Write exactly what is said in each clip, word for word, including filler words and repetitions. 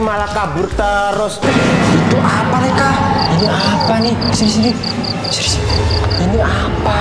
malah kabur terus. Itu apa Leka? Ini apa nih? Sini sini. Sini sini. Ini apa?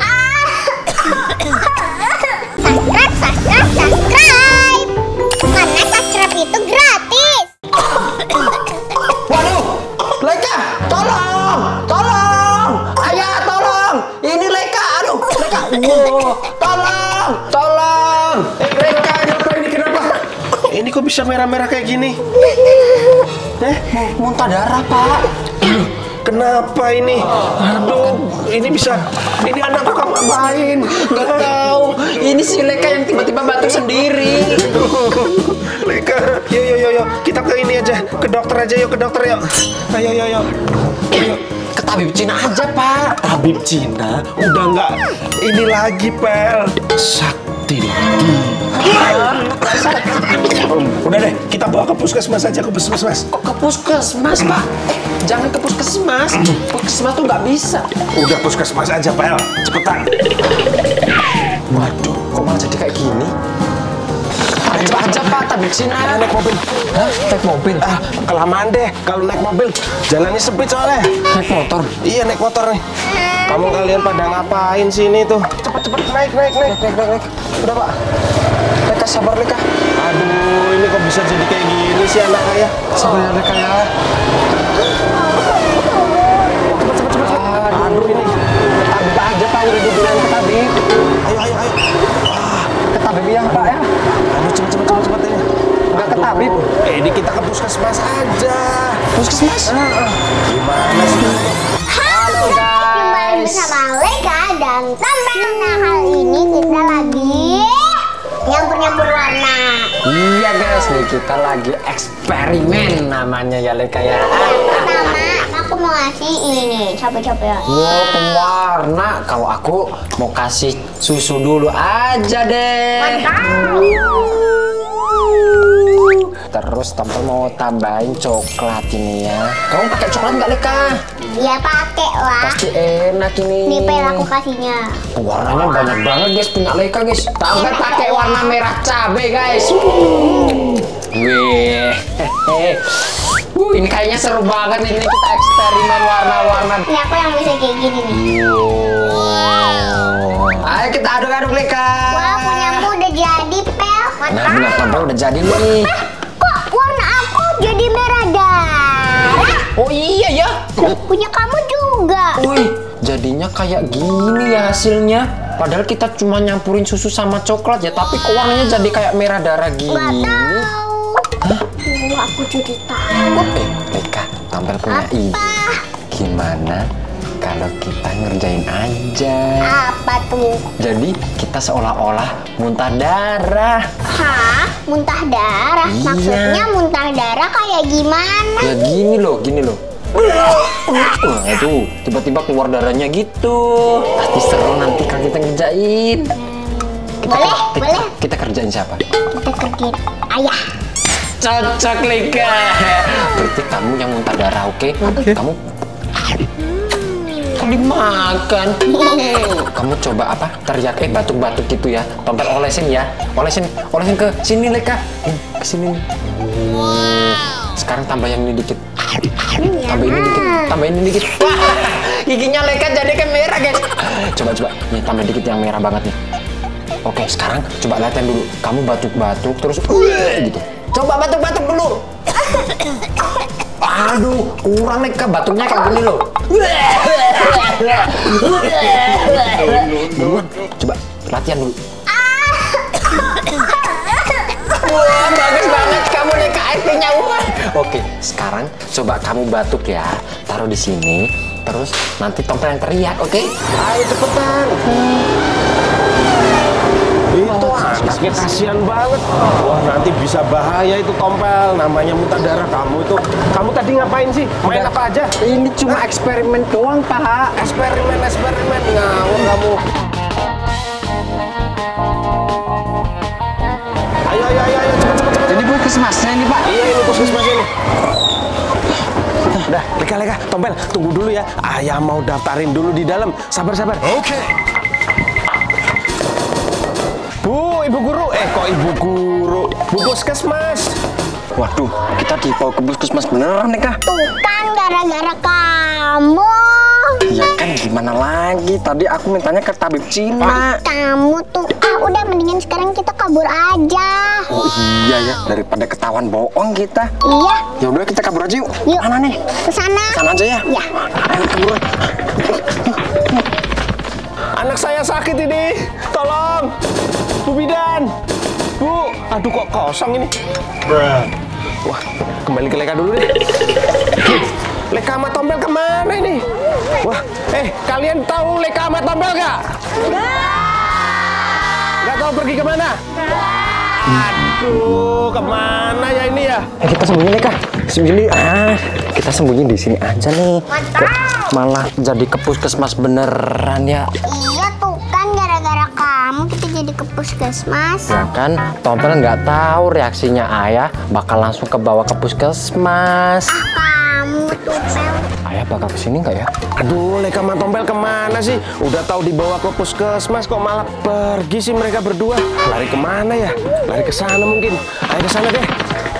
Subscribe, subscribe, subscribe. Karena subscribe itu gratis. Waduh, Leka, tolong, tolong, ayah tolong. Ini Leka, aduh, Leka, wow, tolong, tolong. Eh, Leka, kenapa ini kenapa? Ini kok bisa merah-merah kayak gini? Eh, muntah darah Pak. Aduh, kenapa ini? Aduh, ini bisa. Ini anakku kamu apain? Nggak tahu. Ini si Leka yang tiba-tiba batuk sendiri. Leka, yo yo yo yo, kita ke ini aja, ke dokter aja yuk, ke dokter yuk. Ayo yo yo. Ayo. Ke tabib Cina aja Pak. Tabib Cina udah nggak ini lagi Pel. Sakti lagi. Udah deh, kita bawa ke puskesmas aja, ke puskesmas. Kok ke puskesmas Pak? Eh, jangan ke puskesmas. Puskesmas tuh nggak bisa. Udah puskesmas aja Pel, cepetan. Waduh, kok malah jadi kayak gini? Aja aja Pak, tabib Cina. Naik mobil. Hah? Naik mobil? Ah, kelamaan deh kalau naik mobil. Jalannya sempit soalnya. Naik motor? Iya, naik motor nih. Kamu kalian pada ngapain sini tuh? Cepet cepet naik naik naik. Naik, naik, naik, naik. Udah Pak. Leka, sabar Leka. Aduh, ini kok bisa jadi kayak gini sih anak ayah? Sabar ya Leka ya. Cepet cepet cepet. Aduh, Aduh ini. ke tabib aja Pak, udah dibilang ke tabib. Ayo ayo ayo. Ke tabib yang Pak ya. Aduh cepet cepet cepet cepet ini. Nggak ke tabib. Eh, ini kita ke puskesmas aja. Puskesmas? Gimana sih? Halo guys, kembali bersama Leka dan Tambel. Nah, kali ini kita lagi nyampur-nyampur warna. Iya guys, nih kita lagi eksperimen namanya ya Leka ya. Pertama, aku mau ngasih ini nih, coba-coba ya. Wow, pewarna. Kalau aku mau kasih susu dulu aja deh. Terus Tampil mau tambahin coklat ini ya. Kamu pakai coklat nggak Leka? Ya pakai lah. Pasti enak ini. Nih Pel aku kasihnya. Warnanya banyak banget guys, punya Leka guys. Tampil pakai warna merah cabai guys. Wih, hehehe. Uh, ini kayaknya seru banget ini kita eksperimen warna-warna. Ini aku yang bisa kayak gini nih. Wow. Ayo kita aduk-aduk Leka. Wah, punyamu udah jadi Pel. Nah, benar Tampil udah jadi nih. Kok warna aku jadi merah darah? Oh iya ya. Punya kamu juga. Wih, jadinya kayak gini ya hasilnya. Padahal kita cuma nyampurin susu sama coklat ya, tapi kok warnanya jadi kayak merah darah gini. Gak tahu. Hah? Oh, aku jadi takut. Eh, Leka, Tampil punya Apa? ide. Gimana kalau kita ngerjain aja? Apa tuh? Jadi kita seolah-olah muntah darah. Hah? Muntah darah? Iya. Maksudnya muntah darah kayak gimana? Ya gini loh, gini loh. Wah, itu tiba-tiba keluar darahnya gitu. Pasti seru nanti kalau kita ngerjain. Kita, Boleh, kita, boleh. Kita kerjain siapa? Kita kerjain ayah. Cocok Leka. Berarti kamu yang muntah darah, oke? Kamu kok dimakan? Kamu coba apa? Teriak eh batuk-batuk gitu ya. Tompel olesin ya. Olesin, olesin ke sini Leka. Nih, ke sini nih. Wow. Sekarang tambah yang ini dikit. Tambah ini dikit, tambah ini dikit. Wah, giginya Leka jadi kayak merah, guys. Coba coba, nih tambah dikit yang merah banget nih. Oke, sekarang coba latihan dulu. Kamu batuk-batuk terus uh, gitu. Coba batuk-batuk dulu. Aduh, kurang Leka batuknya kayak gini loh. Duluan, coba latihan dulu. Wah, bagus banget kamu Leka aktingnya. Oke, sekarang coba kamu batuk ya. Taruh di sini. Terus nanti Tompel yang teriak, oke? Ayo cepetan. Itu anaknya kasihan banget. Wah, nanti bisa bahaya itu Tompel. Namanya muntah darah kamu itu. Kamu tadi ngapain sih? Main apa aja? Ini cuma eksperimen doang, Pak. Eksperimen, eksperimen. Ngawur kamu. Ayo, ayo, ayo, ayo, cepet, cepet, cepet. Jadi puskesmasnya ini, Pak. Iya, ini puskesmas ini. Udah, Leka, Leka, Tompel, tunggu dulu ya. Ayah mau daftarin dulu di dalam. Sabar, sabar. Oke. Bu, ibu guru. Eh, kok ibu guru? Bu puskesmas. Waduh, kita dibawa ke puskesmas beneran nih kak. Tuh kan gara-gara kamu. Ya kan gimana lagi? Tadi aku mintanya ke tabib Cina. Kamu tuh ah udah mendingan sekarang kita kabur aja. Oh iya ya, daripada ketahuan bohong kita. Iya. Ya udah kita kabur aja yuk. Yuk. Mana nih? Ke sana. Sana aja ya. Ya. Ayo kabur. Anak saya sakit ini, tolong, Bu Bidan, Bu. Aduh kok kosong ini. Wah, kembali ke Leka dulu deh. Leka sama Tompel kemana ini? Wah, eh kalian tahu Leka sama Tompel gak? Gak tahu pergi kemana? Aduh, kemana ya ini ya? Eh, kita sembunyi nih kak. Sembunyi. Ah, kita sembunyi di sini aja nih. Kok malah jadi ke puskesmas beneran ya? Iya tuh kan gara-gara kamu kita jadi ke puskesmas. Ya kan, Tompel nggak tahu reaksinya ayah bakal langsung ke bawa ke puskesmas. Ah kamu tuh Pel. Ayah bakal kesini nggak ya? Aduh, Leka sama Tompel kemana sih? Udah tahu dibawa ke puskesmas kok malah pergi sih mereka berdua. Lari kemana ya? Lari ke sana mungkin. Ayo ke sana deh.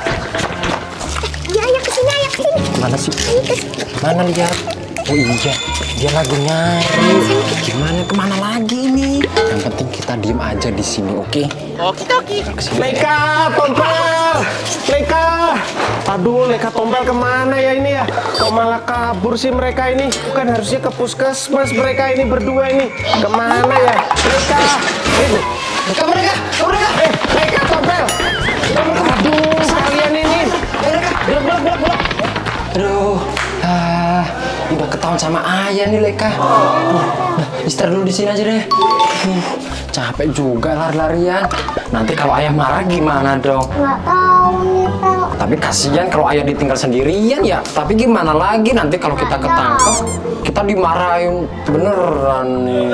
Ya ayo kesini ayo kesini. Mana sih? Mana lihat? Oh iya, dia lagi nyari. Gimana kemana lagi ini? Yang penting kita diem aja di sini, oke? Oke, oke. Leka, Tompel, Leka. Aduh, Leka Tompel kemana ya ini ya? Kok malah kabur sih mereka ini? Bukan harusnya ke puskesmas mereka ini berdua ini. Kemana ya? Leka, ini. Leka mereka, mereka. Eh, Leka Tompel. Aduh, sekalian ini. Leka, belok, belok, belok, belok. Aduh, ah, udah ketahuan sama ayah nih Leka. Nah, istirahat dulu di sini aja deh. Uh, capek juga lari-larian. Nanti kalau ayah marah gimana dong? Nggak tahu nih Pel. Tapi kasihan kalau ayah ditinggal sendirian ya. Tapi gimana lagi nanti kalau kita ketangkep, kita dimarahin beneran nih.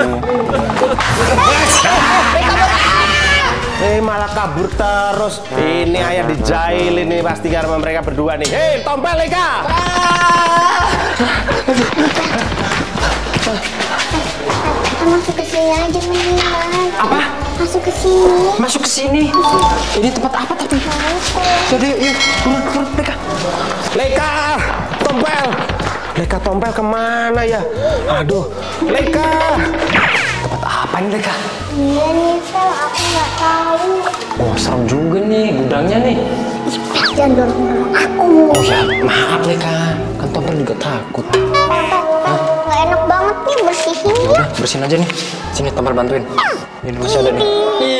Eh, malah kabur terus. Ini ayah dijailin nih pasti karena mereka berdua nih. Hei, Tompel, Leka. Kita masuk ke sini aja mendingan. Apa? Masuk ke sini. Masuk ke sini. Ini tempat apa tapi? Jadi, yuk, turun, turun, Leka. Leka, Tompel. Leka Tompel kemana ya? Aduh, Leka. Tempat apa ini Leka? Iya nih Pel, aku nggak tahu. Oh, serem juga nih gudangnya nih. Jangan dorong-dorong aku. Oh ya, maaf Leka. Kan Tompel juga takut. Nggak enak banget nih bersihin. Ya udah, bersihin aja nih. Sini Tompel bantuin. Ini masih ada nih.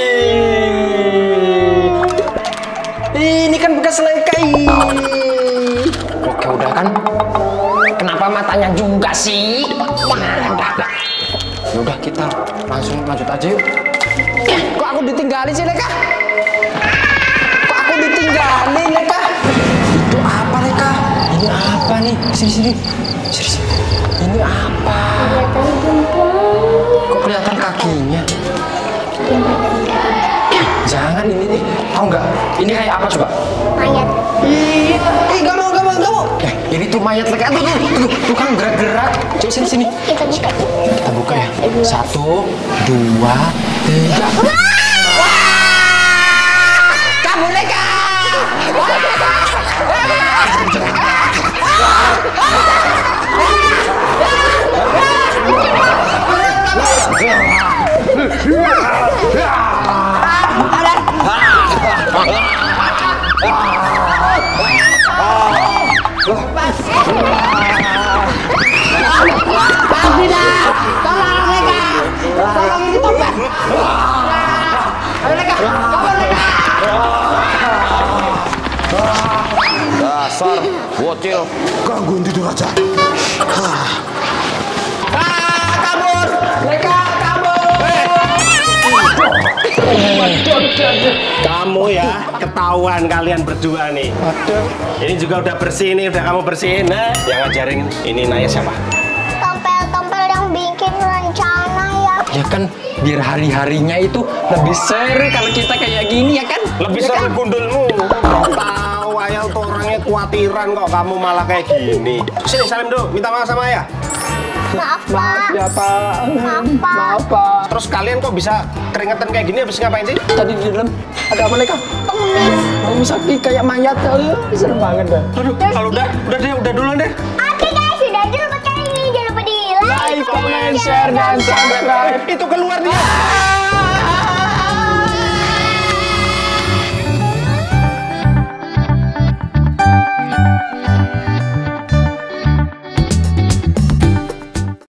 Ini kan bekas Leka. Oke, udah kan? Kenapa matanya juga sih? Nah, udah, udah. Ya udah kita langsung lanjut aja yuk. Kok aku ditinggalin sih Leka? Kok aku ditinggalin Leka? Itu apa Leka? Ini apa nih? Sini sini. Sini sini. Ini apa? Kelihatan jempol. Kok kelihatan kakinya? Jangan ini nih. Tahu nggak? Ini kayak apa coba? Mayat. Iya. Eh nggak mau nggak mau nggak mau. Eh ini tuh mayat Leka. Tuh tuh tuh. Tuh kan gerak-gerak. Coba sini sini. Kita buka. Kita buka ya. Satu, dua, tiga. Kamu Leka. Dasar bocil gangguin tidur aja. Kabur, Leka kabur. Kamu ya, ketahuan kalian berdua nih. Aduh. Ini juga udah bersih nih, udah kamu bersihin. Nah, yang ngajarin ini Naya siapa? Tompel-tompel yang bikin rencana ya. Ya kan biar hari-harinya itu lebih seru kalau kita kayak gini ya kan? Lebih Ya seru kan? gundulmu. Kau tahu ayah tuh orangnya kuatiran kok kamu malah kayak gini. Sini salim dulu, minta maaf sama ayah. Maaf Pak. Ya Pak. Maaf Pak. Maaf Pak. Terus kalian kok bisa keringetan kayak gini habis ngapain sih? Tadi di dalam ada apa Leka? Pengemis. serem sakti kayak mayat. Uh, serem banget dah. Aduh, kalau udah, udah deh, udah duluan deh. Oke guys, sudah dulu buat kali ini. Jangan lupa di like, Like, comment, share, dan subscribe. Itu keluar dia.